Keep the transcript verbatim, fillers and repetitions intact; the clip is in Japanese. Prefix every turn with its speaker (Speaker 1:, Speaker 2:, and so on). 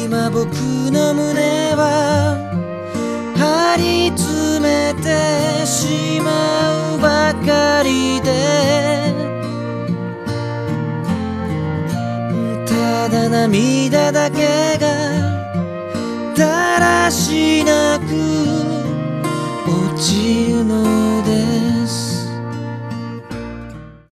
Speaker 1: 今僕の胸は張り詰めてしまうばかりで、ただ涙だけがだらしなく落ちるので